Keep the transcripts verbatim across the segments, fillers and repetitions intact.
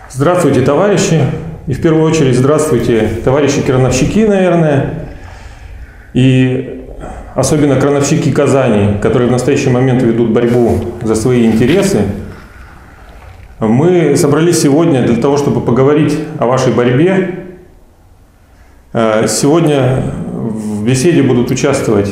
Здравствуйте, товарищи! И в первую очередь здравствуйте, товарищи крановщики, наверное, и особенно крановщики Казани, которые в настоящий момент ведут борьбу за свои интересы. Мы собрались сегодня для того, чтобы поговорить о вашей борьбе. Сегодня в беседе будут участвовать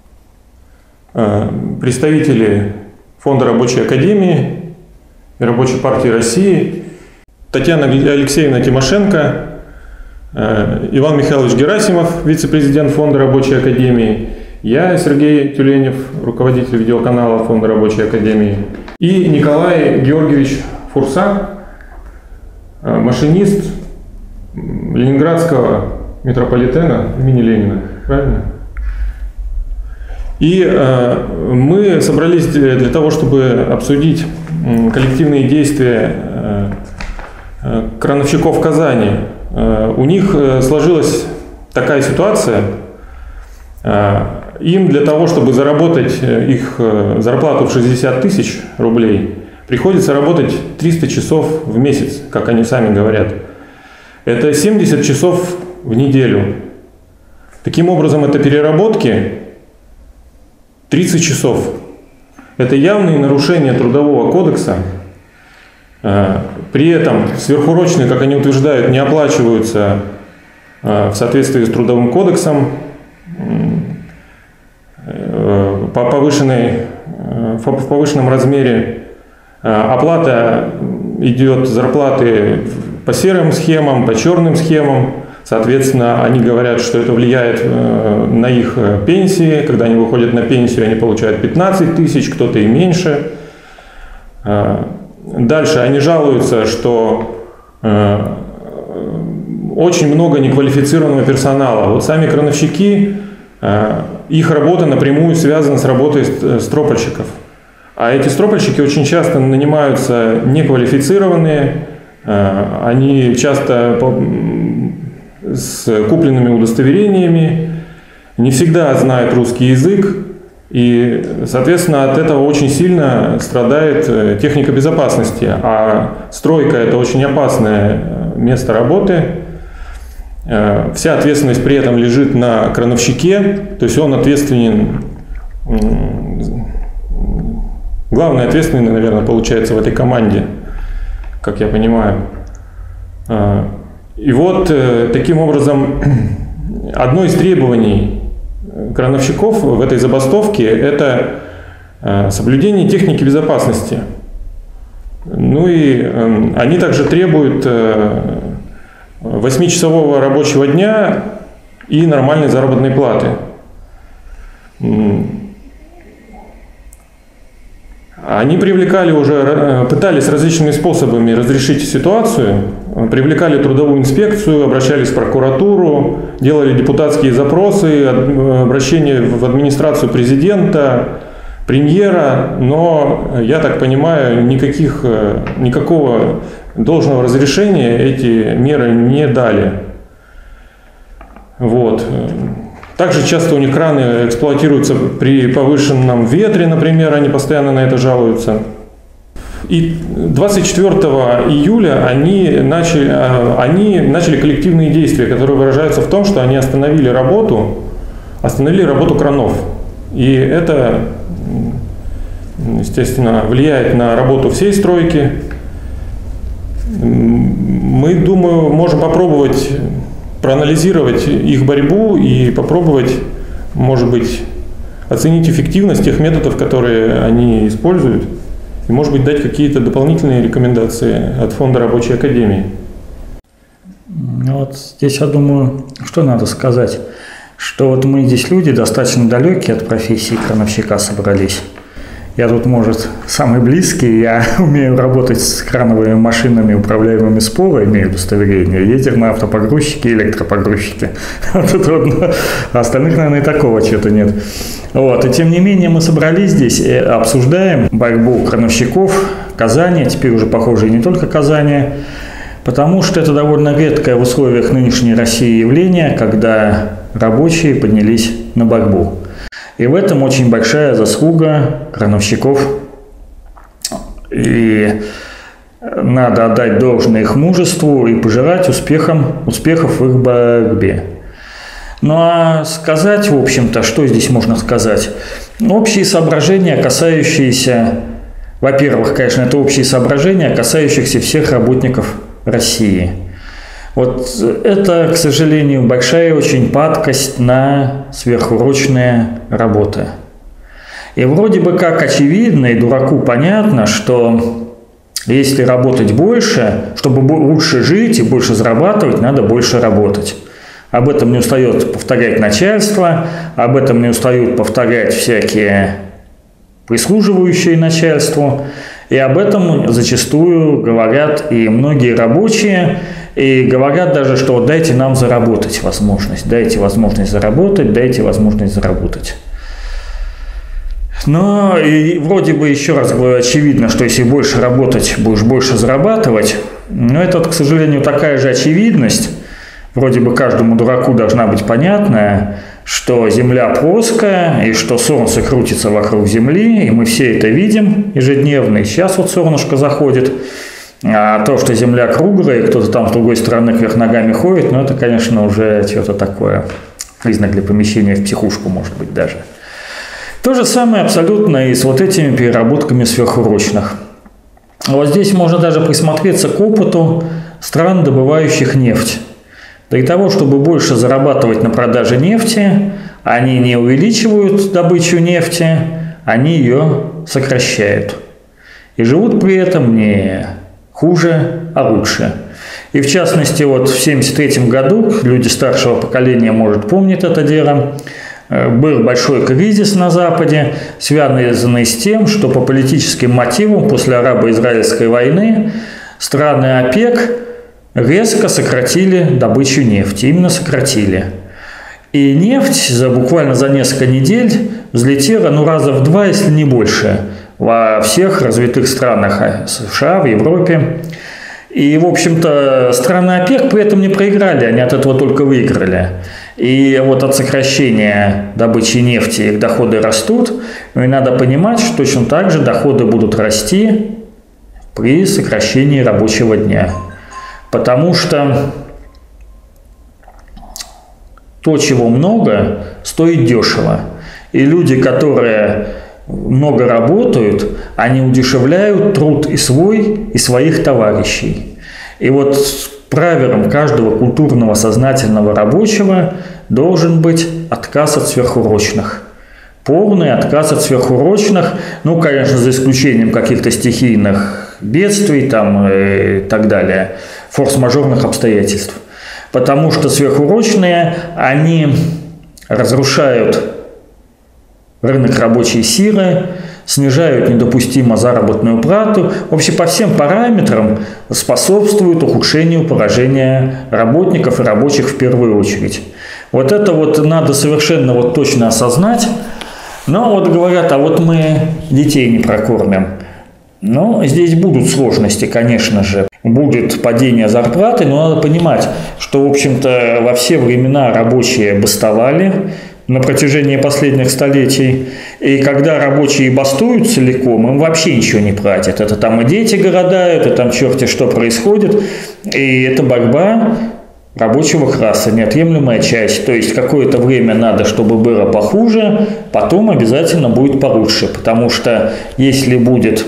представители Фонда Рабочей Академии и Рабочей партии России, Татьяна Алексеевна Тимошенко, Иван Михайлович Герасимов, вице-президент Фонда Рабочей Академии, я, Сергей Тюленев, руководитель видеоканала Фонда Рабочей Академии, и Николай Георгиевич Фурса, машинист Ленинградского метрополитена имени Ленина. Правильно? И э, мы собрались для того, чтобы обсудить коллективные действия э, э, крановщиков Казани. Э, у них сложилась такая ситуация. Э, им для того, чтобы заработать их зарплату в шестьдесят тысяч рублей, приходится работать триста часов в месяц, как они сами говорят. Это семьдесят часов в неделю. Таким образом, это переработки тридцать часов. Это явные нарушения Трудового кодекса. При этом сверхурочные, как они утверждают, не оплачиваются в соответствии с Трудовым кодексом по повышенной, в повышенном размере. Оплата идет зарплаты по серым схемам, по черным схемам. Соответственно, они говорят, что это влияет на их пенсии. Когда они выходят на пенсию, они получают пятнадцать тысяч, кто-то и меньше. Дальше они жалуются, что очень много неквалифицированного персонала. Вот сами крановщики, их работа напрямую связана с работой стропольщиков. А эти стропольщики очень часто нанимаются неквалифицированные, они часто с купленными удостоверениями, не всегда знают русский язык, и, соответственно, от этого очень сильно страдает техника безопасности. А стройка – это очень опасное место работы. Вся ответственность при этом лежит на крановщике, то есть он ответственен, главный ответственный, наверное, получается в этой команде, как я понимаю. И вот таким образом одно из требований крановщиков в этой забастовке – это соблюдение техники безопасности. Ну и они также требуют восьмичасового рабочего дня и нормальной заработной платы. Они привлекали уже, пытались различными способами разрешить ситуацию, привлекали трудовую инспекцию, обращались в прокуратуру, делали депутатские запросы, обращения в администрацию президента, премьера, но, я так понимаю, никаких, никакого должного разрешения эти меры не дали. Вот. Также часто у них краны эксплуатируются при повышенном ветре, например, они постоянно на это жалуются. И двадцать четвёртого июля они начали, они начали коллективные действия, которые выражаются в том, что они остановили работу, остановили работу кранов. И это, естественно, влияет на работу всей стройки. Мы, думаю, можем попробовать проанализировать их борьбу и попробовать, может быть, оценить эффективность тех методов, которые они используют, и, может быть, дать какие-то дополнительные рекомендации от Фонда Рабочей Академии. Вот здесь, я думаю, что надо сказать, что вот мы здесь люди достаточно далекие от профессии крановщика собрались. Я тут, может, самый близкий, я умею работать с крановыми машинами, управляемыми с пола, имею удостоверение, ездил на автопогрузчике и электропогрузчике. Тут трудно, а остальных, наверное, и такого чего-то нет. Вот. И тем не менее мы собрались здесь и обсуждаем борьбу крановщиков Казани, теперь уже, похоже, и не только Казани, потому что это довольно редкое в условиях нынешней России явление, когда рабочие поднялись на борьбу. И в этом очень большая заслуга крановщиков. И надо отдать должное их мужеству и пожелать успехам, успехов в их борьбе. Ну а сказать, в общем-то, что здесь можно сказать? Общие соображения, касающиеся, во-первых, конечно, это общие соображения, касающихся всех работников России. Вот это, к сожалению, большая очень падкость на сверхурочные работы. И вроде бы как очевидно, и дураку понятно, что если работать больше, чтобы лучше жить и больше зарабатывать, надо больше работать. Об этом не устает повторять начальство, об этом не устают повторять всякие прислуживающие начальству, и об этом зачастую говорят и многие рабочие, и говорят даже, что дайте нам заработать возможность, дайте возможность заработать, дайте возможность заработать. Но и вроде бы, еще раз говорю, очевидно, что если больше работать, будешь больше зарабатывать, но это, к сожалению, такая же очевидность, вроде бы каждому дураку должна быть понятная, что Земля плоская, и что Солнце крутится вокруг Земли, и мы все это видим ежедневно, и сейчас вот солнышко заходит, а то, что Земля круглая, и кто-то там с другой стороны кверх ногами ходит, ну это, конечно, уже что-то такое, признак для помещения в психушку, может быть, даже. То же самое абсолютно и с вот этими переработками сверхурочных. Вот здесь можно даже присмотреться к опыту стран, добывающих нефть. Для того, чтобы больше зарабатывать на продаже нефти, они не увеличивают добычу нефти, они ее сокращают. И живут при этом не хуже, а лучше. И в частности, вот в семьдесят третьем году, люди старшего поколения, может, помнят это дело, был большой кризис на Западе, связанный с тем, что по политическим мотивам после арабо-израильской войны страны ОПЕК резко сократили добычу нефти. Именно сократили. И нефть за, буквально за несколько недель взлетела ну, раза в два, если не больше, во всех развитых странах США, в Европе. И, в общем-то, страны ОПЕК при этом не проиграли, они от этого только выиграли. И вот от сокращения добычи нефти их доходы растут. И надо понимать, что точно так же доходы будут расти при сокращении рабочего дня. Потому что то, чего много, стоит дешево. И люди, которые много работают, они удешевляют труд и свой, и своих товарищей. И вот правилом каждого культурного сознательного рабочего должен быть отказ от сверхурочных. Полный отказ от сверхурочных, ну, конечно, за исключением каких-то стихийных бедствий там, и так далее, форс-мажорных обстоятельств. Потому что сверхурочные, они разрушают рынок рабочей силы, снижают недопустимо заработную плату, вообще по всем параметрам способствуют ухудшению положения работников и рабочих в первую очередь. Вот это вот надо совершенно вот точно осознать. Но вот говорят, а вот мы детей не прокормим. Но здесь будут сложности, конечно же. Будет падение зарплаты, но надо понимать, что, в общем-то, во все времена рабочие бастовали на протяжении последних столетий. И когда рабочие бастуют целиком, им вообще ничего не платят. Это там и дети голодают, и там черти что происходит. И это борьба рабочего класса, неотъемлемая часть. То есть какое-то время надо, чтобы было похуже, потом обязательно будет получше. Потому что если будет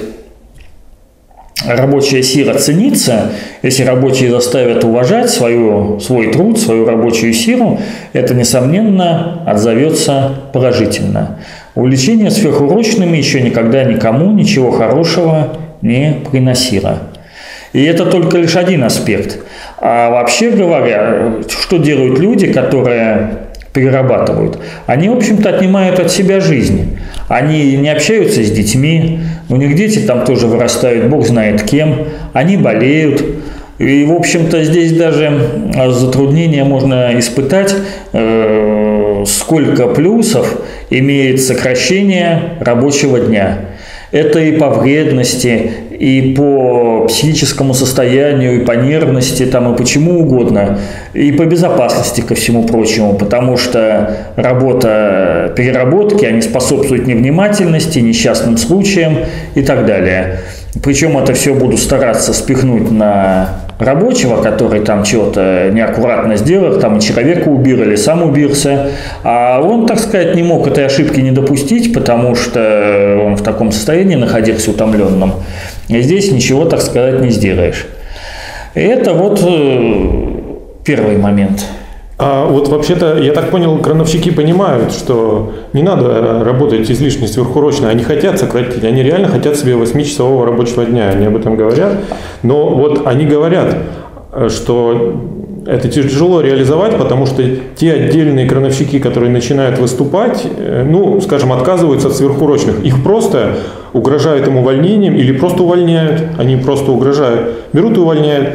рабочая сила цениться, если рабочие заставят уважать свою, свой труд, свою рабочую силу, это, несомненно, отзовется положительно. Увлечение сверхурочными еще никогда никому ничего хорошего не приносило. И это только лишь один аспект. А вообще говоря, что делают люди, которые перерабатывают? Они, в общем-то, отнимают от себя жизнь. Они не общаются с детьми, у них дети там тоже вырастают, бог знает кем, они болеют. И, в общем-то, здесь даже затруднения можно испытать, э, сколько плюсов имеет сокращение рабочего дня. Это и по вредности, и по психическому состоянию, и по нервности, там, и почему угодно, и по безопасности, ко всему прочему, потому что работа переработки, они способствуют невнимательности, несчастным случаям и так далее. Причем это все буду стараться спихнуть на рабочего, который там что-то неаккуратно сделал, там и человека убил или сам убился. А он, так сказать, не мог этой ошибки не допустить, потому что он в таком состоянии находился утомленном. И здесь ничего, так сказать, не сделаешь. И это вот первый момент. А вот вообще-то, я так понял, крановщики понимают, что не надо работать излишне сверхурочно. Они хотят сократить, они реально хотят себе восьмичасового рабочего дня, они об этом говорят. Но вот они говорят, что это тяжело реализовать, потому что те отдельные крановщики, которые начинают выступать, ну, скажем, отказываются от сверхурочных. Их просто угрожают им увольнением или просто увольняют. Они просто угрожают, берут и увольняют.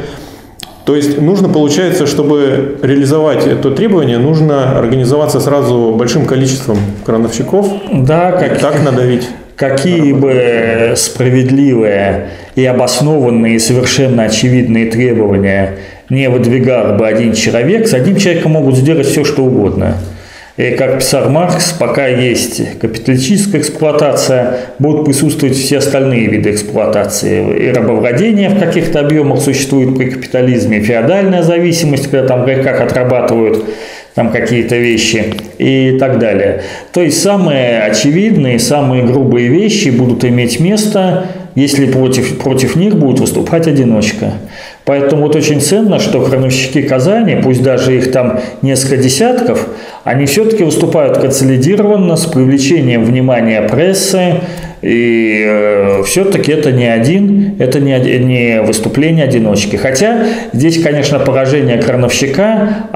То есть нужно, получается, чтобы реализовать это требование, нужно организоваться сразу большим количеством крановщиков, да, как, так надавить. Какие бы справедливые и обоснованные, и совершенно очевидные требования не выдвигал бы один человек, с одним человеком могут сделать все, что угодно. И, как писал Маркс, пока есть капиталистическая эксплуатация, будут присутствовать все остальные виды эксплуатации. И рабовладение в каких-то объемах существует при капитализме, и феодальная зависимость, когда там в реках отрабатывают там какие-то вещи и так далее. То есть самые очевидные, самые грубые вещи будут иметь место, если против, против них будет выступать одиночка. Поэтому вот очень ценно, что крановщики Казани, пусть даже их там несколько десятков, они все-таки выступают консолидированно, с привлечением внимания прессы, и э, все-таки это не один, это не, не выступление одиночки. Хотя здесь, конечно, поражение крановщика,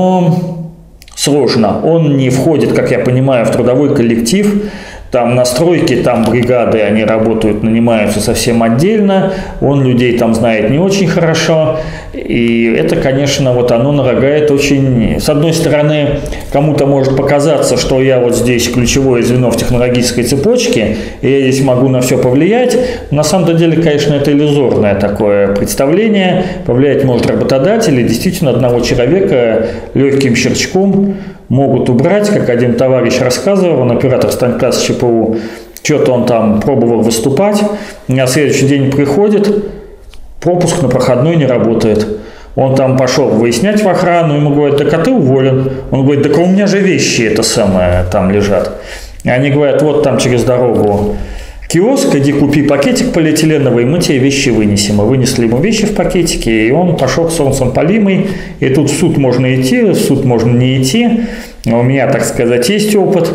оно сложно. Он не входит, как я понимаю, в трудовой коллектив. Там на стройке, там бригады, они работают, нанимаются совсем отдельно, он людей там знает не очень хорошо, и это, конечно, вот оно нарогает очень... С одной стороны, кому-то может показаться, что я вот здесь ключевое звено в технологической цепочке, и я здесь могу на все повлиять. На самом деле, конечно, это иллюзорное такое представление. Повлиять может работодатель, и действительно одного человека легким щелчком могут убрать, как один товарищ рассказывал, он оператор станка с ЧПУ, что-то он там пробовал выступать, на следующий день приходит, пропуск на проходной не работает. Он там пошел выяснять в охрану, ему говорят, так а ты уволен. Он говорит, так у меня же вещи это самое там лежат. И они говорят, вот там через дорогу киоск, иди купи пакетик полиэтиленовый, мы тебе вещи вынесем. И вынесли ему вещи в пакетике, и он пошел солнцем полимый. И тут в суд можно идти, в суд можно не идти. У меня, так сказать, есть опыт.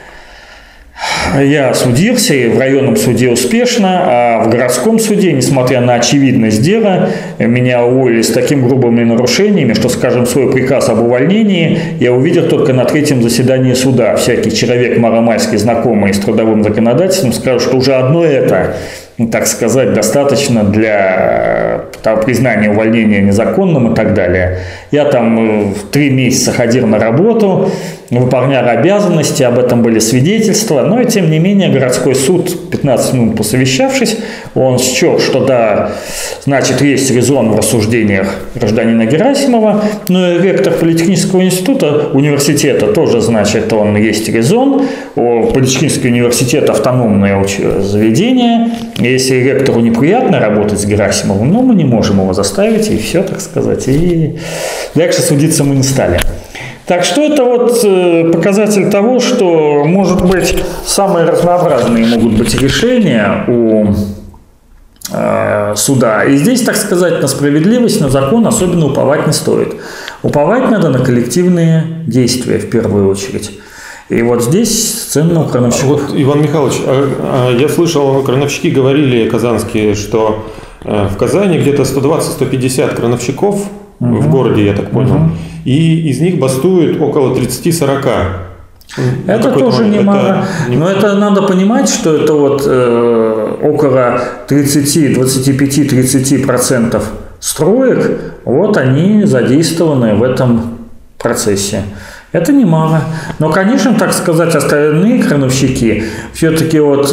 Я судился и в районном суде успешно, а в городском суде, несмотря на очевидность дела, меня уволили с такими грубыми нарушениями, что, скажем, свой приказ об увольнении я увидел только на третьем заседании суда. Всякий человек маломальски знакомый с трудовым законодательством скажет, что уже одно это, так сказать, достаточно для признания увольнения незаконным и так далее. Я там три месяца ходил на работу, выполнял обязанности, об этом были свидетельства, но и тем не менее городской суд, пятнадцать минут посовещавшись, он счел, что да, значит, есть резон в рассуждениях гражданина Герасимова, но и ректор политехнического института, университета тоже, значит, он есть резон, политехнический университет автономное заведение, если ректору неприятно работать с Герасимовым, ну, мы не можем его заставить, и все, так сказать, и дальше судиться мы не стали. Так что это вот показатель того, что, может быть, самые разнообразные могут быть решения у э, суда. И здесь, так сказать, на справедливость, на закон особенно уповать не стоит. Уповать надо на коллективные действия в первую очередь. И вот здесь ценно у крановщиков. Вот, Иван Михайлович, я слышал, крановщики говорили казанские, что в Казани где-то сто двадцать - сто пятьдесят крановщиков, угу. в городе, я так понял, угу. и из них бастует около тридцать - сорок. Это тоже немало. Это... Но это надо понимать, что это вот э, около тридцать, двадцать пять - тридцать процентов строек, вот они задействованы в этом процессе. Это немало. Но, конечно, так сказать, остальные крановщики, все-таки вот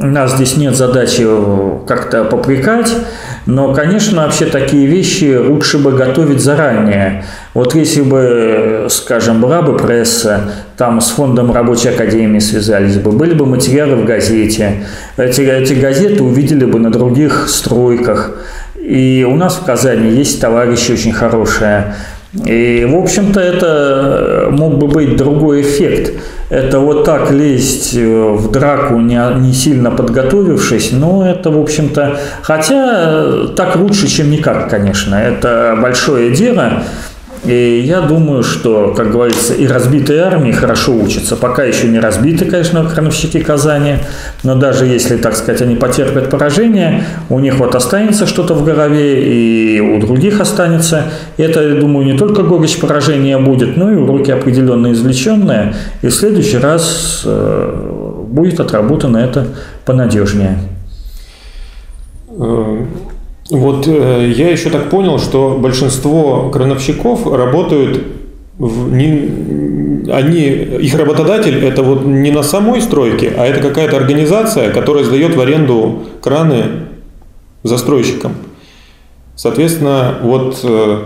у нас здесь нет задачи как-то попрекать, но, конечно, вообще такие вещи лучше бы готовить заранее. Вот если бы, скажем, была бы пресса, там с фондом рабочей академии связались бы, были бы материалы в газете, эти, эти газеты увидели бы на других стройках. И у нас в Казани есть товарищи очень хорошие. И, в общем-то, это мог бы быть другой эффект. Это вот так лезть в драку, не, не сильно подготовившись, но это, в общем-то, хотя так лучше, чем никак, конечно. Это большое дело. И я думаю, что, как говорится, и разбитые армии хорошо учатся. Пока еще не разбиты, конечно, крановщики Казани, но даже если, так сказать, они потерпят поражение, у них вот останется что-то в голове, и у других останется. И это, я думаю, не только горечь поражения будет, но и уроки определенно извлеченные. И в следующий раз э, будет отработано это понадежнее. Вот э, я еще так понял, что большинство крановщиков работают, в, не, они, их работодатель это вот не на самой стройке, а это какая-то организация, которая сдает в аренду краны застройщикам. Соответственно, вот э,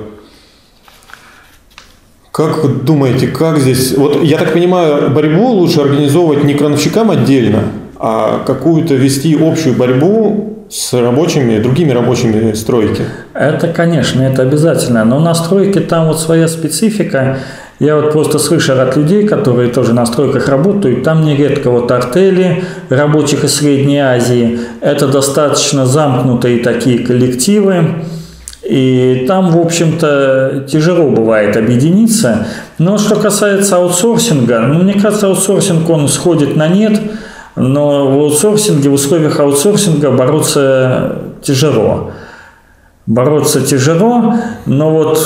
как вы думаете, как здесь, вот я так понимаю, борьбу лучше организовывать не крановщикам отдельно, а какую-то вести общую борьбу с рабочими, другими рабочими стройки? Это, конечно, это обязательно. Но на стройке там вот своя специфика. Я вот просто слышал от людей, которые тоже на стройках работают, там нередко вот артели рабочих из Средней Азии. Это достаточно замкнутые такие коллективы. И там, в общем-то, тяжело бывает объединиться. Но что касается аутсорсинга, ну, мне кажется, аутсорсинг, он сходит на нет. Но в аутсорсинге, в условиях аутсорсинга бороться тяжело. Бороться тяжело, но вот,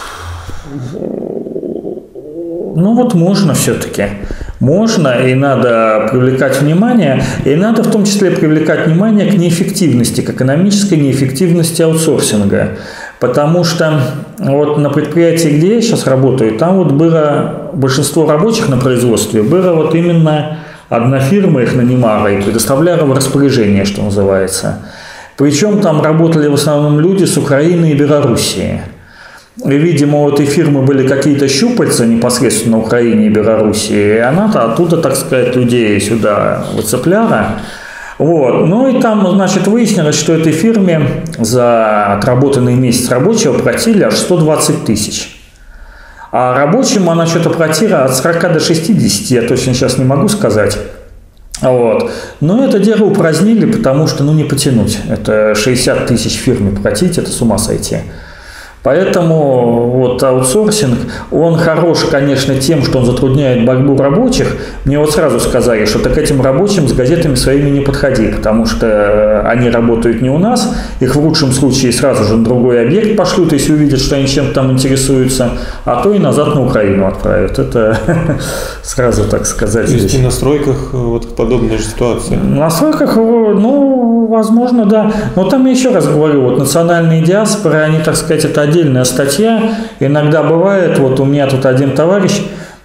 ну вот можно все-таки. Можно, и надо привлекать внимание, и надо в том числе привлекать внимание к неэффективности, к экономической неэффективности аутсорсинга. Потому что вот на предприятии, где я сейчас работаю, там вот было большинство рабочих на производстве, было вот именно... Одна фирма их нанимала и предоставляла в распоряжение, что называется. Причем там работали в основном люди с Украины и Белоруссии. И, видимо, у этой фирмы были какие-то щупальца непосредственно на Украине и Белоруссии, и она-то оттуда, так сказать, людей сюда выцепляла. Вот. Ну и там, значит, выяснилось, что этой фирме за отработанный месяц рабочего платили аж сто двадцать тысяч. А рабочим она что-то платила от сорока до шестидесяти, я точно сейчас не могу сказать. Вот. Но это дело упразднили, потому что ну, не потянуть. Это шестьдесят тысяч фирме платить, это с ума сойти. Поэтому вот аутсорсинг, он хорош, конечно, тем, что он затрудняет борьбу рабочих. Мне вот сразу сказали, что так этим рабочим с газетами своими не подходи, потому что они работают не у нас, их в лучшем случае сразу же на другой объект пошлют, если увидят, что они чем-то там интересуются, а то и назад на Украину отправят. Это сразу, так сказать. То есть и на стройках вот подобная же ситуация? На стройках, ну, возможно, да. Но там я еще раз говорю, вот национальные диаспоры, они, так сказать, это отдельная статья. Иногда бывает, вот у меня тут один товарищ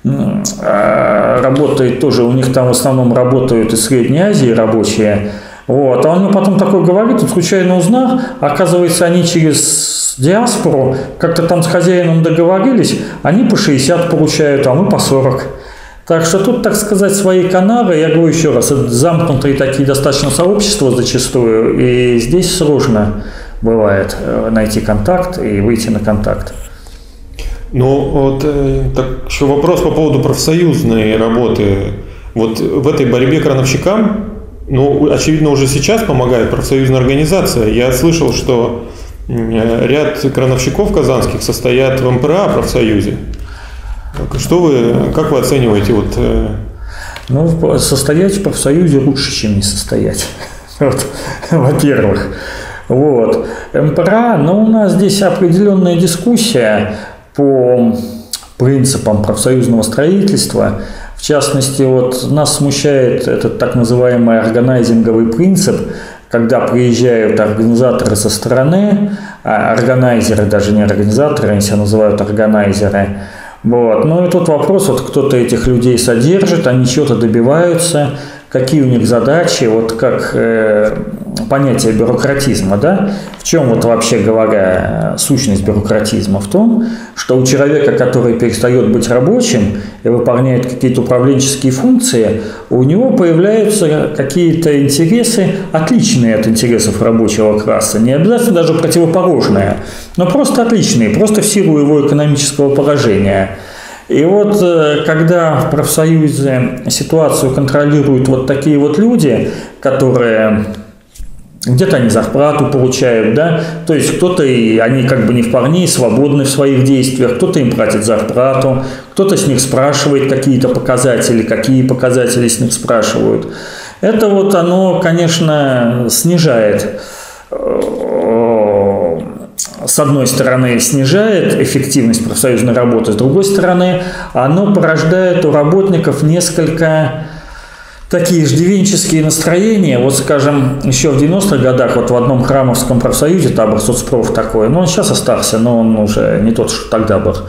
работает тоже, у них там в основном работают из Средней Азии рабочие. Вот. А он мне потом такой говорит, тут случайно узнал, оказывается, они через диаспору как-то там с хозяином договорились, они по шестьдесят получают, а мы по сорок. Так что тут, так сказать, свои каналы, я говорю еще раз, замкнутые такие достаточно сообщества зачастую, и здесь сложно бывает найти контакт и выйти на контакт. Ну, вот так, еще вопрос по поводу профсоюзной работы. Вот в этой борьбе крановщикам, ну, очевидно, уже сейчас помогает профсоюзная организация. Я слышал, что ряд крановщиков казанских состоят в эм пэ эр а профсоюзе. Что вы, как вы оцениваете? Вот... Ну, состоять в профсоюзе лучше, чем не состоять. Вот, во-первых. Вот. эм пэ эр а, но у нас здесь определенная дискуссия по принципам профсоюзного строительства. В частности, вот нас смущает этот так называемый органайзинговый принцип, когда приезжают организаторы со стороны, а органайзеры, даже не организаторы, они себя называют органайзеры. Вот. Ну и тут вопрос, вот кто-то этих людей содержит, они чего-то добиваются, какие у них задачи, вот как э, понятие бюрократизма, да? В чем вот вообще говоря сущность бюрократизма? В том, что у человека, который перестает быть рабочим и выполняет какие-то управленческие функции, у него появляются какие-то интересы, отличные от интересов рабочего класса, не обязательно даже противоположные, но просто отличные, просто в силу его экономического положения. И вот когда в профсоюзе ситуацию контролируют вот такие вот люди, которые где-то они зарплату получают, да, то есть кто-то, и они как бы не вполне свободны в своих действиях, кто-то им платит зарплату, кто-то с них спрашивает какие-то показатели, какие показатели с них спрашивают. Это вот оно, конечно, снижает, с одной стороны, снижает эффективность профсоюзной работы, с другой стороны, оно порождает у работников несколько такие иждивенческие настроения. Вот, скажем, еще в девяностых годах вот в одном храмовском профсоюзе, табор соцпроф такой, ну он сейчас остался, но он уже не тот, что тогда был.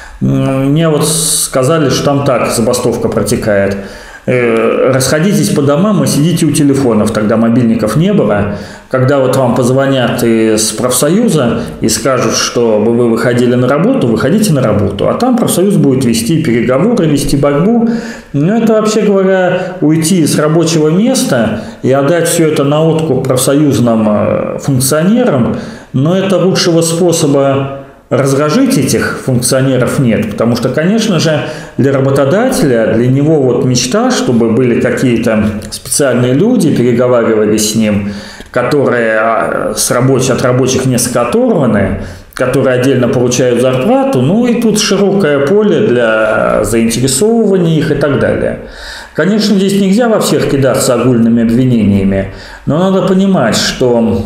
Мне вот сказали, что там так забастовка протекает. Расходитесь по домам и сидите у телефонов, тогда мобильников не было. Когда вот вам позвонят из профсоюза и скажут, что вы выходили на работу, выходите на работу, а там профсоюз будет вести переговоры, вести борьбу. Ну, это, вообще говоря, уйти с рабочего места и отдать все это на откуп профсоюзным функционерам, но это лучшего способа разложить этих функционеров нет, потому что, конечно же, для работодателя, для него вот мечта, чтобы были какие-то специальные люди, переговаривали с ним, которые с рабочих, от рабочих несколько оторваны, которые отдельно получают зарплату, ну и тут широкое поле для заинтересовывания их и так далее. Конечно, здесь нельзя во всех кидаться огульными обвинениями, но надо понимать, что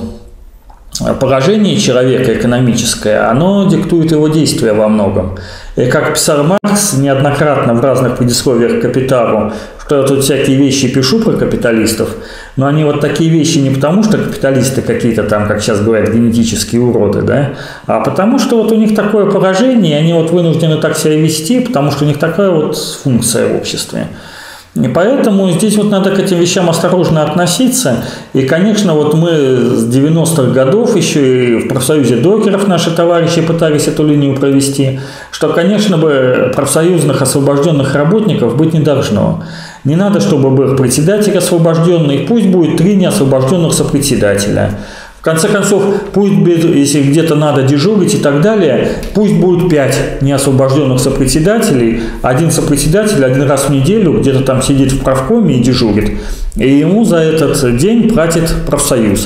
положение человека экономическое, оно диктует его действия во многом. И как писал Маркс неоднократно в разных предисловиях к «Капиталу», что я тут всякие вещи пишу про капиталистов, но они вот такие вещи не потому, что капиталисты какие-то там, как сейчас говорят, генетические уроды, да, а потому что вот у них такое положение, и они вот вынуждены так себя вести, потому что у них такая вот функция в обществе. И поэтому здесь вот надо к этим вещам осторожно относиться. И, конечно, вот мы с девяностых годов еще и в профсоюзе докеров наши товарищи пытались эту линию провести, что, конечно, бы профсоюзных освобожденных работников быть не должно. Не надо, чтобы был председатель освобожденный, пусть будет три неосвобожденных сопредседателя. В конце концов, пусть, если где-то надо дежурить и так далее, пусть будет пять неосвобожденных сопредседателей, один сопредседатель один раз в неделю где-то там сидит в правкоме и дежурит, и ему за этот день платит профсоюз.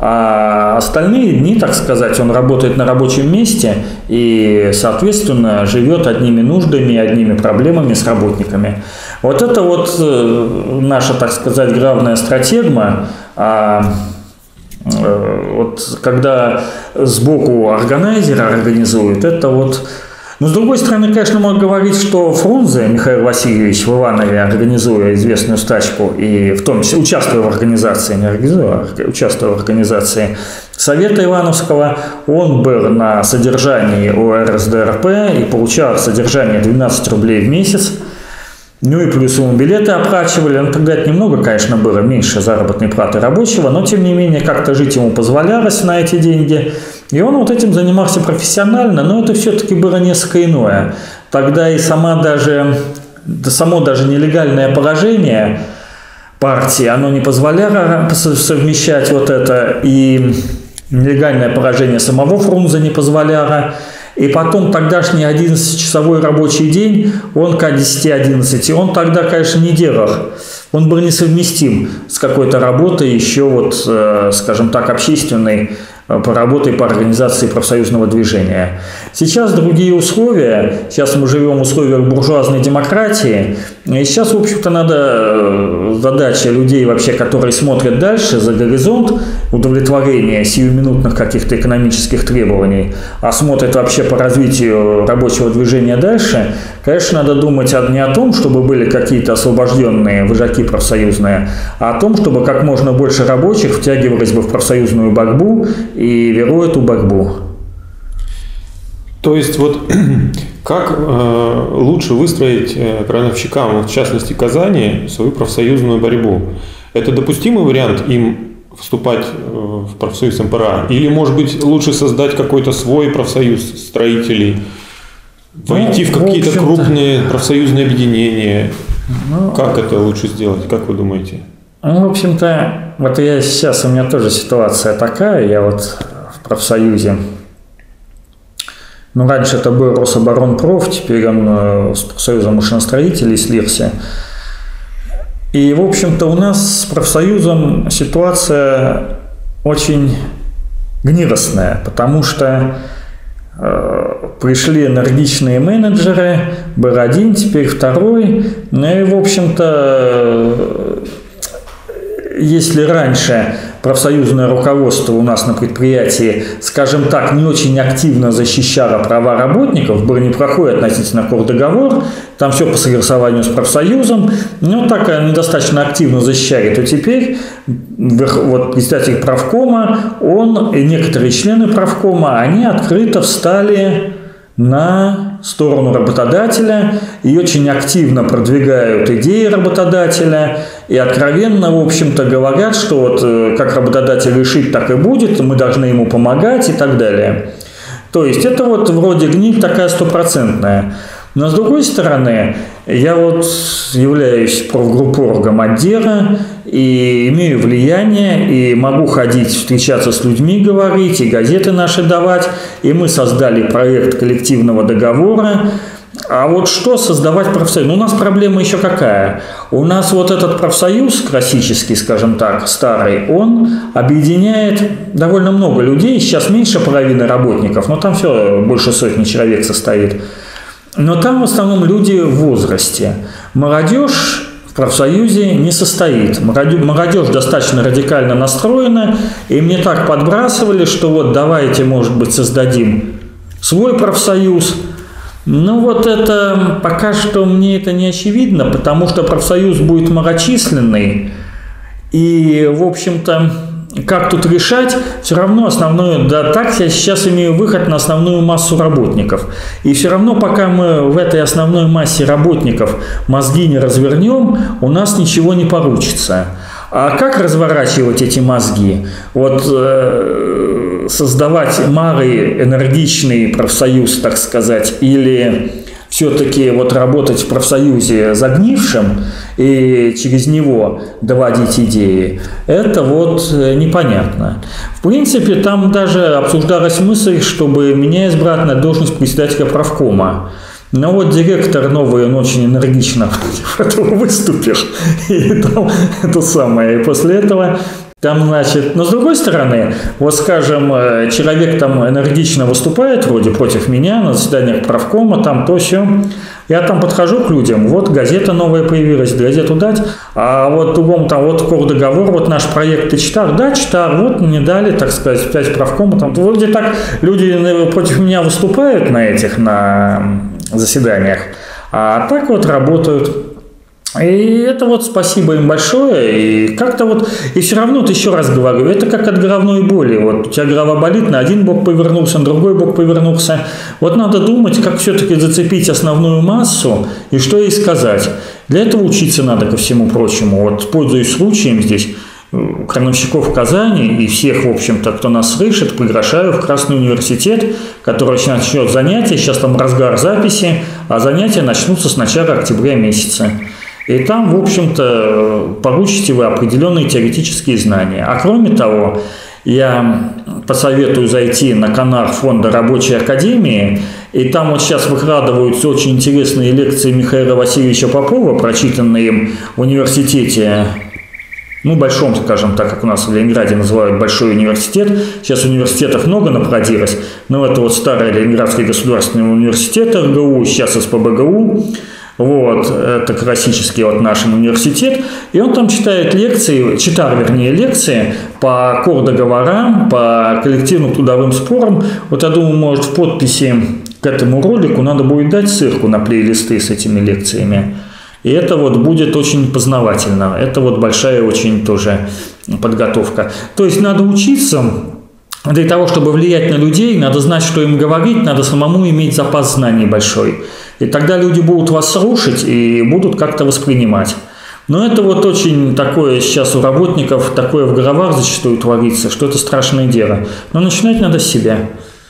А остальные дни, так сказать, он работает на рабочем месте и, соответственно, живет одними нуждами, одними проблемами с работниками. Вот это вот наша, так сказать, главная стратегма. Вот когда сбоку органайзера организуют, это вот... Но с другой стороны, конечно, можно говорить, что Фрунзе Михаил Васильевич в Иванове, организуя известную стачку, и в том числе участвуя в организации, не организуя, а участвуя в организации Совета Ивановского, он был на содержании у эр эс дэ эр пэ и получал содержание двенадцать рублей в месяц. Ну и плюс ему билеты оплачивали. Ну, тогда это немного, конечно, было меньше заработной платы рабочего, но тем не менее как-то жить ему позволялось на эти деньги. И он вот этим занимался профессионально, но это все-таки было несколько иное. Тогда и сама даже, да само даже нелегальное положение партии, оно не позволяло совмещать вот это, и нелегальное положение самого Фрунзе не позволяло. И потом тогдашний одиннадцатичасовой рабочий день, он к десяти одиннадцати, он тогда, конечно, не делал. Он был несовместим с какой-то работой еще вот, скажем так, общественной, по работе по организации профсоюзного движения. Сейчас другие условия, сейчас мы живем в условиях буржуазной демократии, и сейчас, в общем-то, надо задача людей вообще, которые смотрят дальше, за горизонт удовлетворения сиюминутных каких-то экономических требований, а смотрят вообще по развитию рабочего движения дальше, конечно, надо думать не о том, чтобы были какие-то освобожденные вожаки профсоюзные, а о том, чтобы как можно больше рабочих втягивались бы в профсоюзную борьбу и веру эту борьбу. То есть вот Как э, лучше выстроить э, крановщикам, в частности Казани, свою профсоюзную борьбу? Это допустимый вариант им вступать э, в профсоюз эм пэ эр а? Или, может быть, лучше создать какой-то свой профсоюз строителей, войти ну, в какие-то в крупные профсоюзные объединения? Ну, как это лучше сделать, как вы думаете? Ну, в общем-то, вот я сейчас, у меня тоже ситуация такая, я вот в профсоюзе. Ну, раньше это был Рособоронпроф, теперь он с профсоюзом машиностроителей слился. И, в общем-то, у нас с профсоюзом ситуация очень гнилостная, потому что э, пришли энергичные менеджеры, был один, теперь второй. Ну и, в общем-то, если раньше профсоюзное руководство у нас на предприятии, скажем так, не очень активно защищало права работников, был неплохой относительно кордоговор, там все по согласованию с профсоюзом, но так они достаточно активно защищали, то теперь вот председатель правкома, он и некоторые члены правкома, они открыто встали на сторону работодателя и очень активно продвигают идеи работодателя и откровенно, в общем-то, говорят, что вот как работодатель решит, так и будет, мы должны ему помогать и так далее. То есть это вот вроде гниль такая стопроцентная. Но с другой стороны, я вот являюсь профгруппоргом отдела и имею влияние, и могу ходить, встречаться с людьми, говорить, и газеты наши давать. И мы создали проект коллективного договора. А вот что создавать профсоюз? Ну, у нас проблема еще какая? У нас вот этот профсоюз классический, скажем так, старый, он объединяет довольно много людей. Сейчас меньше половины работников, но там все больше сотни человек состоит. Но там в основном люди в возрасте. Молодежь в профсоюзе не состоит. Молодежь достаточно радикально настроена. И мне так подбрасывали, что вот давайте, может быть, создадим свой профсоюз. Ну вот это пока что мне это не очевидно, потому что профсоюз будет малочисленный. И, в общем-то, как тут решать, все равно основное, да так я сейчас имею выход на основную массу работников. И все равно, пока мы в этой основной массе работников мозги не развернем, у нас ничего не получится. А как разворачивать эти мозги? Вот э, создавать малый энергичный профсоюз, так сказать, или все-таки вот работать в профсоюзе загнившим и через него доводить идеи, это вот непонятно. В принципе, там даже обсуждалась мысль, чтобы меня избрать на должность председателя правкома. Но вот директор новый, он очень энергично против этого выступил. И там это самое. И после этого там, значит, но с другой стороны, вот скажем, человек там энергично выступает вроде против меня на заседаниях правкома, там то все. Я там подхожу к людям, вот газета новая появилась, газету дать, а вот другому там вот кордоговор, вот наш проект ты читал? Да, читал, вот мне дали, так сказать, пять правкома, там вроде так люди против меня выступают на этих, на заседаниях, а так вот работают. И это вот спасибо им большое, и как-то вот, и все равно, вот еще раз говорю, это как от головной боли, вот у тебя голова болит, на один бок повернулся, на другой бок повернулся, вот надо думать, как все-таки зацепить основную массу и что ей сказать. Для этого учиться надо ко всему прочему, вот пользуясь случаем здесь, крановщиков в Казани и всех, в общем-то, кто нас слышит, приглашаю в Красный университет, который начнет занятия, сейчас там разгар записи, а занятия начнутся с начала октября месяца. И там, в общем-то, получите вы определенные теоретические знания. А кроме того, я посоветую зайти на канал фонда Рабочей Академии, и там вот сейчас выкладываются очень интересные лекции Михаила Васильевича Попова, прочитанные им в университете, ну, большом, скажем так, как у нас в Ленинграде называют большой университет. Сейчас университетов много наплодилось, но это вот старый Ленинградский государственный университет эр гэ у, сейчас эс пэ бэ гэ у. Вот, это классический вот наш университет, и он там читает лекции, читал, вернее, лекции по кордоговорам, по коллективным трудовым спорам. Вот я думаю, может, в подписи к этому ролику надо будет дать ссылку на плейлисты с этими лекциями. И это вот будет очень познавательно, это вот большая очень тоже подготовка. То есть надо учиться для того, чтобы влиять на людей, надо знать, что им говорить, надо самому иметь запас знаний большой. И тогда люди будут вас слушать и будут как-то воспринимать. Но это вот очень такое сейчас у работников, такое в головах зачастую творится, что это страшное дело. Но начинать надо с себя.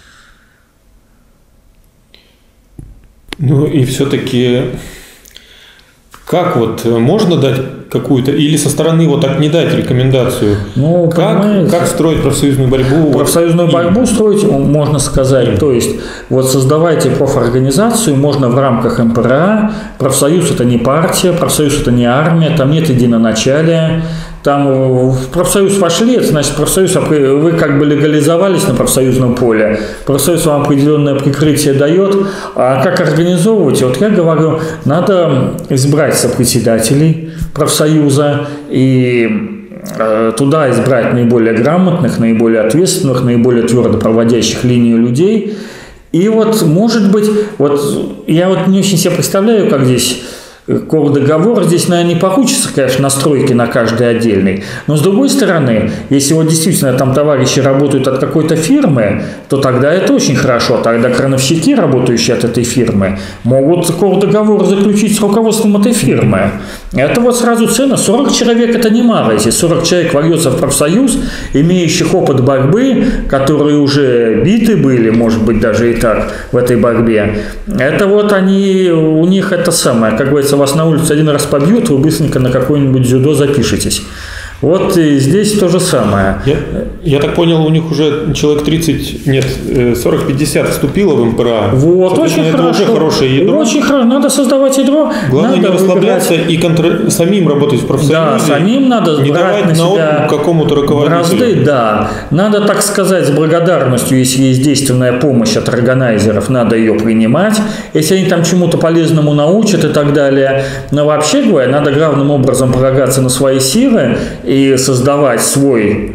Ну и все-таки, как вот можно дать какую-то, или со стороны вот так не дать рекомендацию, ну, как, как строить профсоюзную борьбу? Профсоюзную борьбу строить, можно сказать, то есть вот создавайте профорганизацию, можно в рамках эм пэ эр а, профсоюз это не партия, профсоюз это не армия, там нет единоначалия. Там в профсоюз вошли, это значит профсоюз, вы как бы легализовались на профсоюзном поле, профсоюз вам определенное прикрытие дает, а как организовывать? Вот я говорю, надо избрать сопредседателей профсоюза и э, туда избрать наиболее грамотных, наиболее ответственных, наиболее твердо проводящих линию людей. И вот, может быть, вот я вот не очень себе представляю, как здесь договор, здесь, наверное, не получится, конечно, настройки на каждый отдельный. Но, с другой стороны, если вот действительно там товарищи работают от какой-то фирмы, то тогда это очень хорошо. Тогда крановщики, работающие от этой фирмы, могут договор заключить с руководством этой фирмы. Это вот сразу цена. сорок человек – это немало. Если сорок человек вольется в профсоюз, имеющих опыт борьбы, которые уже биты были, может быть, даже и так, в этой борьбе, это вот они, у них это самое, как говорится, вас на улице один раз побьют, вы быстренько на какой-нибудь дзюдо запишетесь. Вот и здесь то же самое. Я, я так понял, у них уже человек тридцать, нет, сорок-пятьдесят вступило в эм пэ эр а. Вот, очень это хорошо. Уже хорошее ядро. Очень хорошо. Надо создавать ядро. Главное надо не расслабляться выбирать. и контр... самим работать в профсоюзе. Да, самим надо не брать давать на себя на какому-то руководителю. бразды, да. Надо, так сказать, с благодарностью, если есть действенная помощь от органайзеров, надо ее принимать. Если они там чему-то полезному научат и так далее. Но вообще говоря, надо главным образом полагаться на свои силы и создавать свой,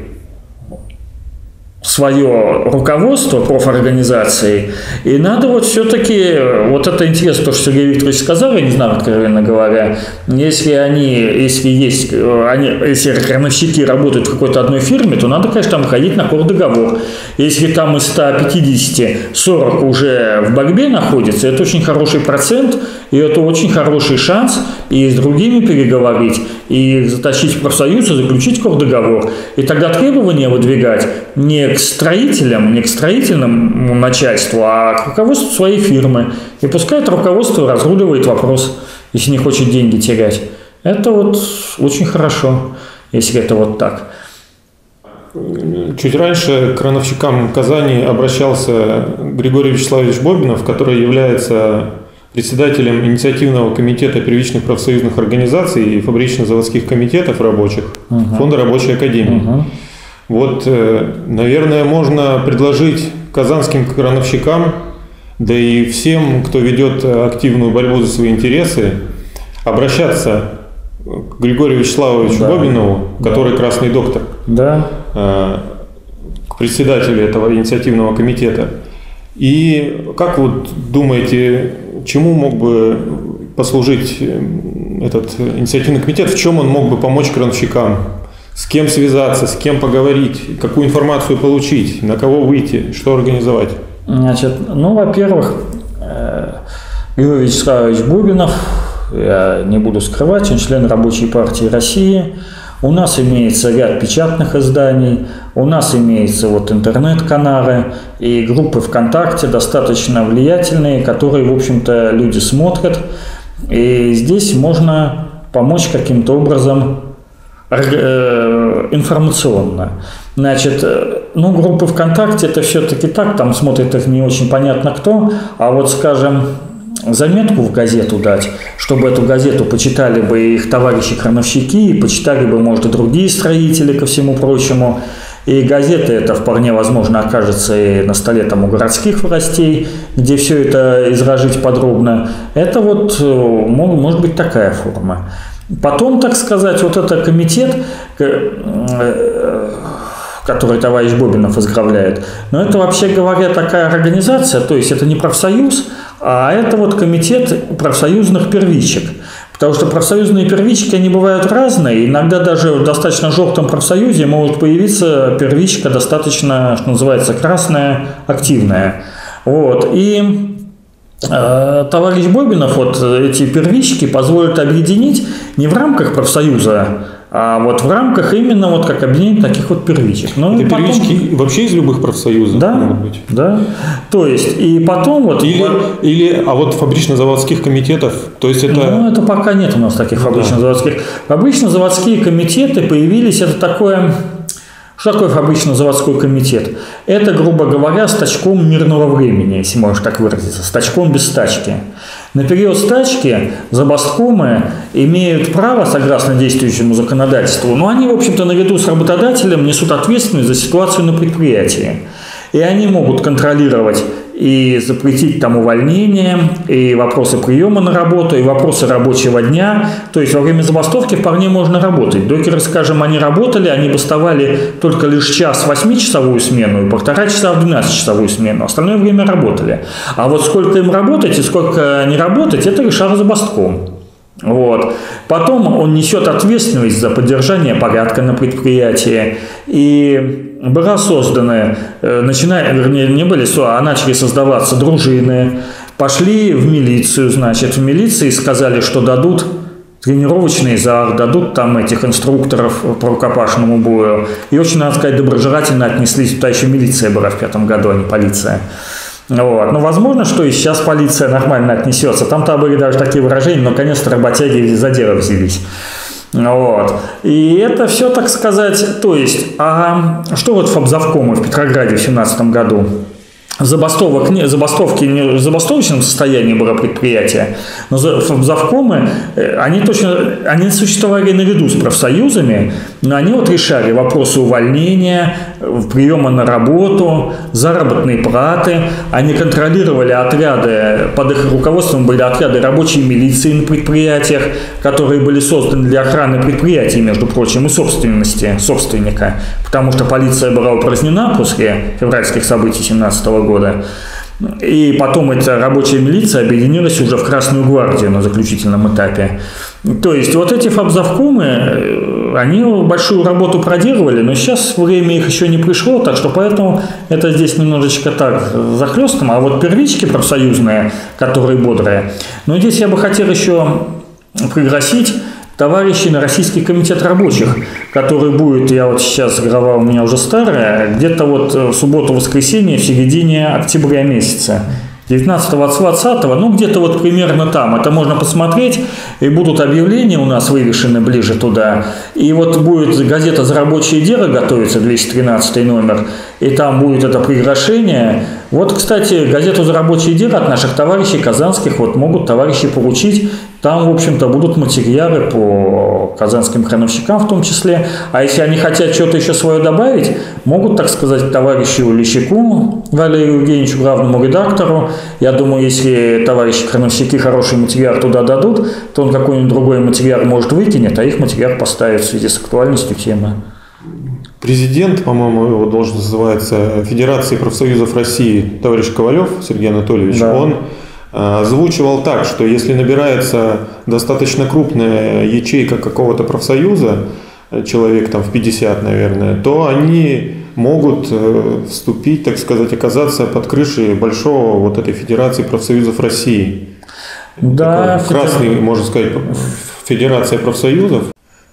свое руководство профорганизации. И надо вот все-таки, вот это интересно, то, что Сергей Викторович сказал, я не знаю, откровенно говоря, если они, если есть, они, если крановщики работают в какой-то одной фирме, то надо, конечно, там выходить на кордоговор. Если там из ста пятидесяти сорок уже в борьбе находится, это очень хороший процент, и это очень хороший шанс и с другими переговорить, и затащить в профсоюз, и заключить кордоговор. И тогда требования выдвигать не к строителям, не к строительному начальству, а к руководству своей фирмы. И пускай это руководство разруливает вопрос, если не хочет деньги терять. Это вот очень хорошо, если это вот так. Чуть раньше к крановщикам Казани обращался Григорий Вячеславович Бобинов, который является председателем инициативного комитета первичных профсоюзных организаций и фабрично-заводских комитетов рабочих угу. Фонда рабочей академии. Угу. Вот, наверное, можно предложить казанским крановщикам, да и всем, кто ведет активную борьбу за свои интересы, обращаться к Григорию Вячеславовичу да. Бобинову, который да. красный доктор, да. к председателю этого инициативного комитета. И как вот думаете, чему мог бы послужить этот инициативный комитет, в чем он мог бы помочь крановщикам? С кем связаться, с кем поговорить, какую информацию получить, на кого выйти, что организовать? Значит, ну, во-первых, Григорий Вячеславович Бубинов, я не буду скрывать, он член Рабочей партии России. У нас имеется ряд печатных изданий, у нас имеются вот интернет-каналы и группы ВКонтакте достаточно влиятельные, которые, в общем-то, люди смотрят. И здесь можно помочь каким-то образом информационно. Значит, ну, группы ВКонтакте это все-таки так, там смотрит их не очень понятно кто, а вот, скажем, заметку в газету дать, чтобы эту газету почитали бы их товарищи-крановщики, почитали бы, может, и другие строители, ко всему прочему. И газета это вполне возможно окажется и на столе там у городских властей, где все это изложить подробно. Это вот может быть такая форма. Потом, так сказать, вот этот комитет, который товарищ Бобинов возглавляет, но это, вообще говоря, такая организация, то есть это не профсоюз, а это вот комитет профсоюзных первичек. Потому что профсоюзные первички, они бывают разные. Иногда даже в достаточно желтом профсоюзе может появиться первичка достаточно, что называется, красная, активная. Вот. И э, товарищ Бобинов вот эти первички позволят объединить не в рамках профсоюза, а вот в рамках именно вот как объединить таких вот первичек. Ну, это потом... первички вообще из любых профсоюзов да, могут быть? Да, то есть и потом вот... Или, или а вот фабрично-заводских комитетов, то есть это... Ну, это пока нет у нас таких фабрично-заводских. Фабрично-заводские комитеты появились, это такое... Что такое фабрично-заводской комитет? Это, грубо говоря, стачком мирного времени, если можно так выразиться, стачком без стачки. На период стачки забасткомы имеют право, согласно действующему законодательству, но они, в общем-то, наряду с работодателем несут ответственность за ситуацию на предприятии. И они могут контролировать и запретить там увольнение, и вопросы приема на работу, и вопросы рабочего дня. То есть во время забастовки вполне можно работать. Докеры, скажем, они работали, они бастовали только лишь час в восьмичасовую смену и полтора часа в двенадцатичасовую смену. Остальное время работали. А вот сколько им работать и сколько не работать, это решал забастком. Вот. Потом он несет ответственность за поддержание порядка на предприятии. И была создана, начиная, вернее, не были, а начали создаваться дружины, пошли в милицию, значит, в милиции сказали, что дадут тренировочный зал, дадут там этих инструкторов по рукопашному бою. И очень, надо сказать, доброжелательно отнеслись, туда еще милиция была в пятом году, а не полиция. Вот. Но возможно, что и сейчас полиция нормально отнесется. Там-то были даже такие выражения, наконец-то работяги за дело взялись. Вот. И это все, так сказать, то есть, а что вот фабзавкомы в Петрограде в семнадцатом году? Забастовок, не, забастовки не в забастовочном состоянии было предприятие, но фабзавкомы, они точно, они существовали наряду с профсоюзами, но они вот решали вопросы увольнения, приема на работу, заработной платы, они контролировали отряды, под их руководством были отряды рабочей милиции на предприятиях, которые были созданы для охраны предприятий, между прочим, и собственности собственника, потому что полиция была упразднена после февральских событий семнадцатого года. И потом эта рабочая милиция объединилась уже в Красную гвардию на заключительном этапе. То есть вот эти фабзавкомы, они большую работу проделывали, но сейчас время их еще не пришло, так что поэтому это здесь немножечко так захлестом. А вот первички профсоюзные, которые бодрые, но здесь я бы хотел еще пригласить товарищей на Российский комитет рабочих, который будет, я вот сейчас, голова у меня уже старая, где-то вот в субботу-воскресенье в середине октября месяца. девятнадцатого-двадцатого, ну где-то вот примерно там. Это можно посмотреть, и будут объявления у нас вывешены ближе туда. И вот будет газета «За рабочее дело» готовится, двести тринадцатый номер, и там будет это приглашение. Вот, кстати, газету «За рабочее дело» от наших товарищей казанских вот могут товарищи получить. Там, в общем-то, будут материалы по казанским крановщикам в том числе. А если они хотят что-то еще свое добавить, могут, так сказать, товарищу Лещику, Валерию Евгеньевичу, главному редактору. Я думаю, если товарищи крановщики хороший материал туда дадут, то он какой-нибудь другой материал, может, выкинет, а их материал поставит в связи с актуальностью темы. Президент, по-моему, его должность называется Федерации профсоюзов России, товарищ Ковалев Сергей Анатольевич, да. Он озвучивал так, что если набирается достаточно крупная ячейка какого-то профсоюза, человек там в пятьдесят, наверное, то они могут вступить, так сказать, оказаться под крышей большого вот этой Федерации профсоюзов России. Да, такой красный, федер... можно сказать, Федерация профсоюзов.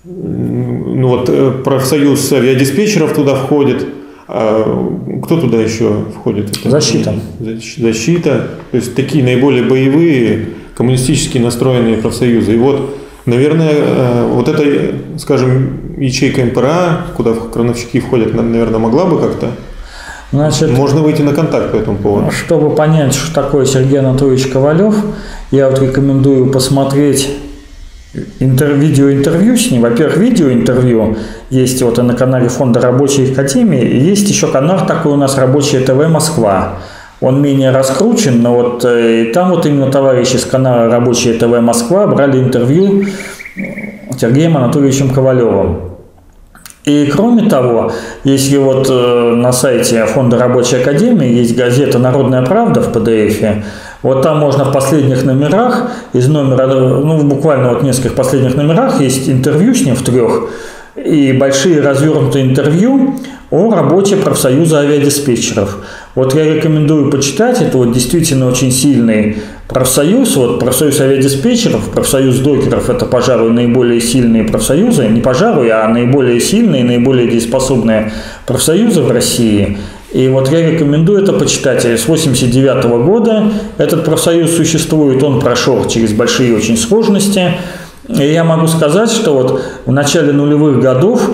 Ну вот профсоюз авиадиспетчеров туда входит. Кто туда еще входит? Защита. Защита. То есть такие наиболее боевые, коммунистически настроенные профсоюзы. И вот, наверное, вот эта, скажем, ячейка эм пэ эр а, куда крановщики входят, наверное, могла бы как-то. Значит, можно выйти на контакт по этому поводу. Чтобы понять, что такое Сергей Анатольевич Ковалев, я вот рекомендую посмотреть Интер, видеоинтервью с ним. Во-первых, видеоинтервью есть вот на канале Фонда Рабочей Академии, и есть еще канал такой у нас Рабочая ТВ Москва. Он менее раскручен, но вот и там вот именно товарищи с канала Рабочая ТВ Москва брали интервью Сергеем Анатольевичем Ковалевым. И кроме того, если вот на сайте Фонда Рабочей Академии есть газета «Народная правда» в пэ дэ эфе, Вот там можно в последних номерах, из номера, ну, буквально вот в нескольких последних номерах есть интервью с ним в трех, и большие развернутые интервью о работе профсоюза авиадиспетчеров. Вот я рекомендую почитать, это вот действительно очень сильный профсоюз, вот профсоюз авиадиспетчеров, профсоюз докеров – это, пожалуй, наиболее сильные профсоюзы, не пожалуй, а наиболее сильные, наиболее дееспособные профсоюзы в России. И вот я рекомендую это почитать. С восемьдесят девятого года этот профсоюз существует, он прошел через большие очень сложности. И я могу сказать, что вот в начале нулевых годов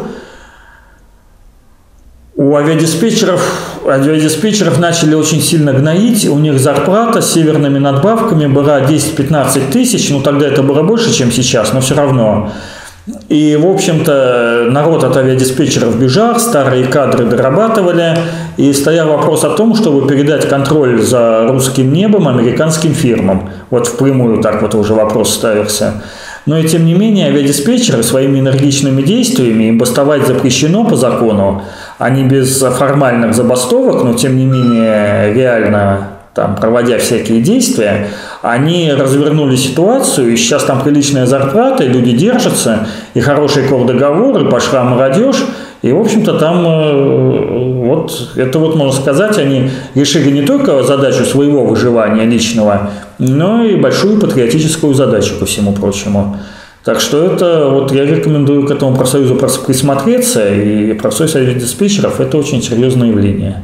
у авиадиспетчеров, авиадиспетчеров начали очень сильно гноить, у них зарплата с северными надбавками была десять-пятнадцать тысяч, ну тогда это было больше, чем сейчас, но все равно. И, в общем-то, народ от авиадиспетчеров бежал, старые кадры дорабатывали, и стоял вопрос о том, чтобы передать контроль за русским небом американским фирмам. Вот впрямую так вот уже вопрос ставился. Но и тем не менее авиадиспетчеры своими энергичными действиями, им бастовать запрещено по закону, они без формальных забастовок, но тем не менее реально там, проводя всякие действия, они развернули ситуацию, и сейчас там приличная зарплата, и люди держатся, и хороший кордоговор, и пошла молодежь, и, в общем-то, там вот, это вот, можно сказать, они решили не только задачу своего выживания личного, но и большую патриотическую задачу, ко всему прочему. Так что это, вот я рекомендую к этому профсоюзу присмотреться, и профсоюз авиадиспетчеров – это очень серьезное явление.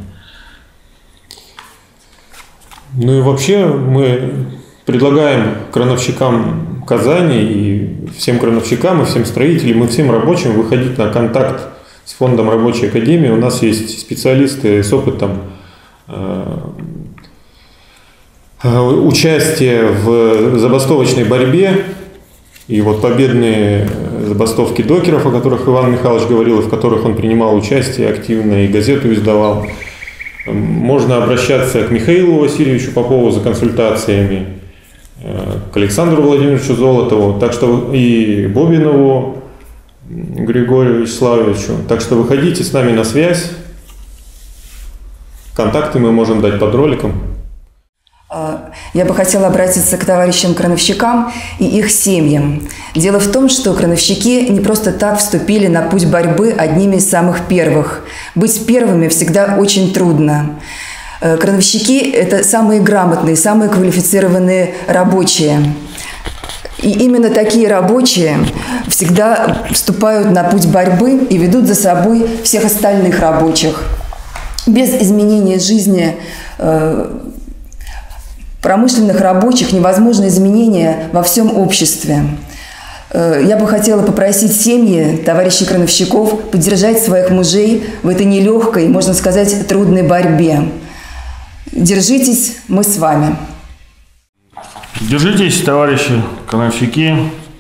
Ну и вообще мы предлагаем крановщикам Казани и всем крановщикам, и всем строителям, и всем рабочим выходить на контакт с фондом Рабочей Академии. У нас есть специалисты с опытом э, участия в забастовочной борьбе. И вот победные забастовки докеров, о которых Иван Михайлович говорил, и в которых он принимал участие активно и газету издавал. Можно обращаться к Михаилу Васильевичу Попову за консультациями, к Александру Владимировичу Золотову, так что и Бобинову Григорию Вячеславовичу. Так что выходите с нами на связь. Контакты мы можем дать под роликом. Я бы хотела обратиться к товарищам-крановщикам и их семьям. Дело в том, что крановщики не просто так вступили на путь борьбы одними из самых первых. Быть первыми всегда очень трудно. Крановщики – это самые грамотные, самые квалифицированные рабочие. И именно такие рабочие всегда вступают на путь борьбы и ведут за собой всех остальных рабочих. Без изменения жизни промышленных рабочих невозможно изменения во всем обществе. Я бы хотела попросить семьи товарищей крановщиков поддержать своих мужей в этой нелегкой, можно сказать, трудной борьбе. Держитесь, мы с вами. Держитесь, товарищи крановщики.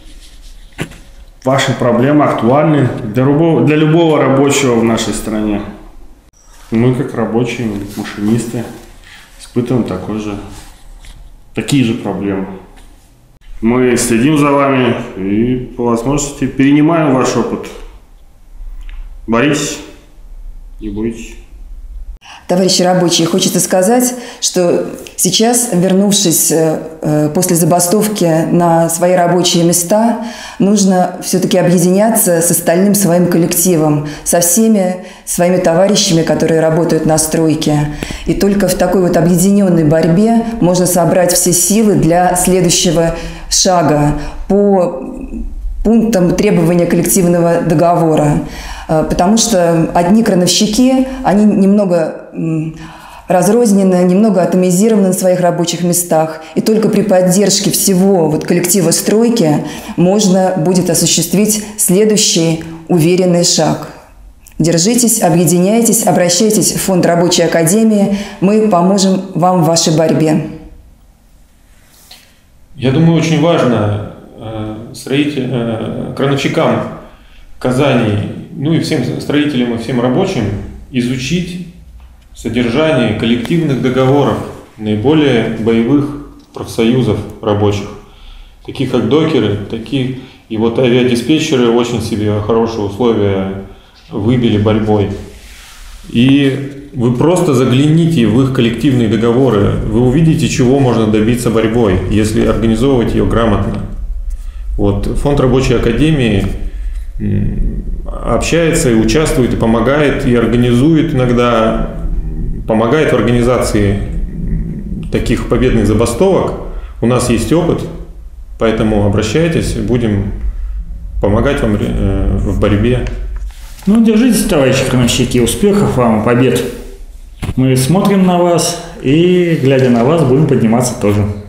Ваши проблемы актуальны для любого, для любого рабочего в нашей стране. Мы, как рабочие, машинисты, испытываем такой же Такие же проблемы. Мы следим за вами и по возможности перенимаем ваш опыт. Боритесь, не бойтесь. Товарищи рабочие, хочется сказать, что сейчас, вернувшись после забастовки на свои рабочие места, нужно все-таки объединяться с остальным своим коллективом, со всеми своими товарищами, которые работают на стройке. И только в такой вот объединенной борьбе можно собрать все силы для следующего шага по пунктам требования коллективного договора. Потому что одни крановщики, они немного разрознены, немного атомизированы на своих рабочих местах. И только при поддержке всего вот коллектива стройки можно будет осуществить следующий уверенный шаг. Держитесь, объединяйтесь, обращайтесь в фонд Рабочей Академии. Мы поможем вам в вашей борьбе. Я думаю, очень важно строитель, крановщикам Казани, ну и всем строителям и всем рабочим изучить содержание коллективных договоров наиболее боевых профсоюзов рабочих, таких как докеры, такие и вот авиадиспетчеры очень себе хорошие условия выбили борьбой. И вы просто загляните в их коллективные договоры, вы увидите, чего можно добиться борьбой, если организовывать ее грамотно. Вот фонд рабочей академии общается и участвует, и помогает, и организует иногда, помогает в организации таких победных забастовок. У нас есть опыт, поэтому обращайтесь, будем помогать вам в борьбе. Ну, держитесь, товарищи крановщики, успехов вам, побед. Мы смотрим на вас и, глядя на вас, будем подниматься тоже.